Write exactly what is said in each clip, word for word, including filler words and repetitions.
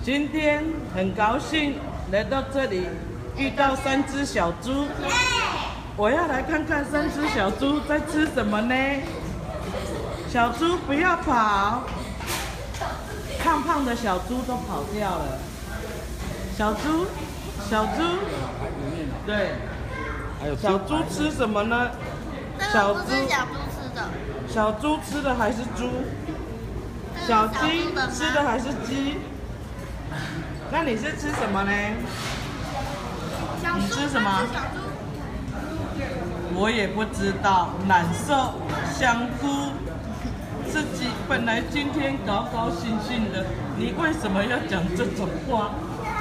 今天很高兴来到这里，遇到三只小猪。我要来看看三只小猪在吃什么呢？小猪不要跑，胖胖的小猪都跑掉了。小猪，小猪，对，小猪吃什么呢？小猪， 小猪吃的。 小猪吃的还是猪？小鸡吃的还是鸡？那你是吃什么呢？你吃什么？我也不知道，难受，想哭。自己本来今天高高兴兴的，你为什么要讲这种话？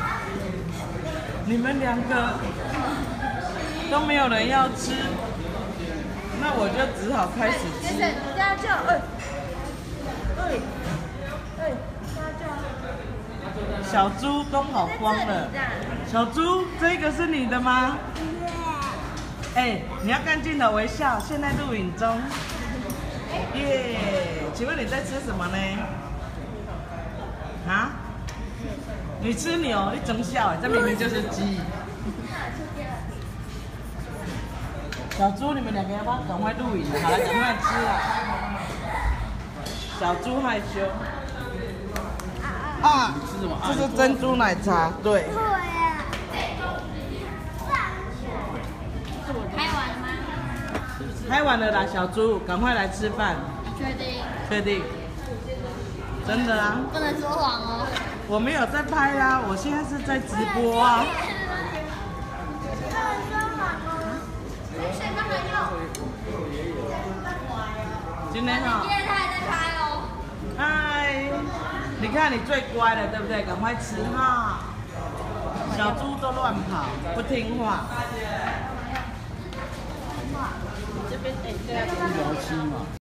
你们两个都没有人要吃，那我就只好开始吃。 家教，哎，哎，哎，家教。 小猪都跑光了。小猪，这个是你的吗？哎，你要看镜头微笑，现在录影中。耶，请问你在吃什么呢？啊？你吃牛，你真笑哎，这明明就是鸡。小猪，你们两个要不要赶快录影？好了，赶快吃啊！小猪害羞。啊，这是珍珠奶茶，对。 对呀。开完了吗？ 开完了啦，小猪，赶快来吃饭。 确定？ 确定。真的啊。 不能说谎哦。 我没有在拍啦，我现在是在直播啊。 不能说谎哦。谁刚才用？ 今天哈。 今天他还在拍哦。 嗨，你看你最乖了，对不对？赶快吃哈。小猪都乱跑，不听话。这边等一下。